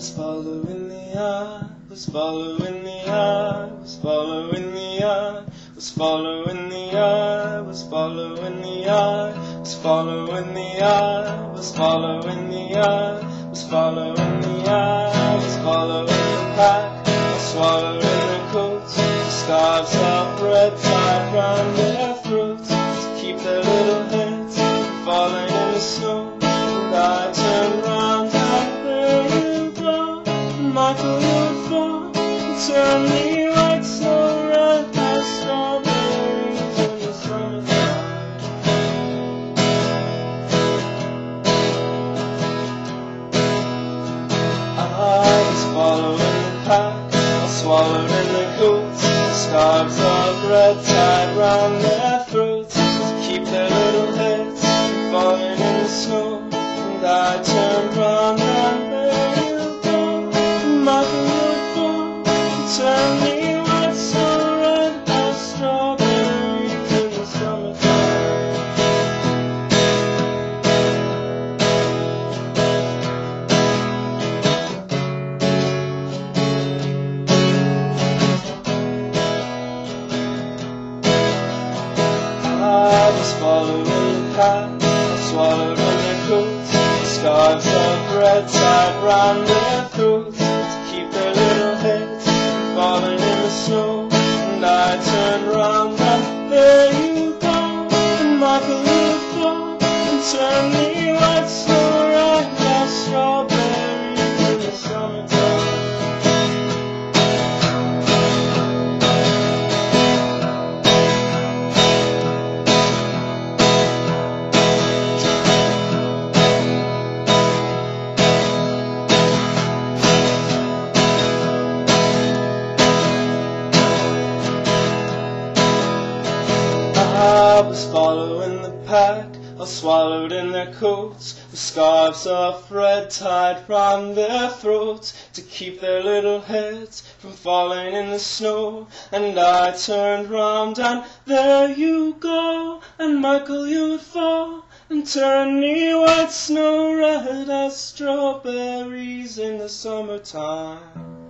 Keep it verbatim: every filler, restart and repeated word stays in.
was following the eye, was following the eye, was following the eye, was following the eye, was following the eye, was following the eye, was following the eye, was following the eye, was following the pack, was swallowing the coats, the scarves of red tied round their throats to keep their little heads from falling in the snow. And I turned round and there you go, Michael, you'd fall and turn me white so red as strawberries in the summertime. I was following the pack, I swallowed in the coats, the scarves of red tied round their throats to keep their little heads from falling in the snow. And I turned round and there you go, Michael, you'd fall and turn me white so red as strawberries in the summertime. I was following the pack, I swallowed in their coats, the scarves of red tied round their throats to keep their little heads from falling in the snow. And I turned round and there you go, and Michael, you'd fall and turn me white so red as strawberries in the summertime. I was following the pack, I swallowed in their coats, the scarves of red tied round their throats to keep their little heads from falling in the snow. And I turned round and there you go, and Michael, you'd fall and turn me white snow red as strawberries in the summertime.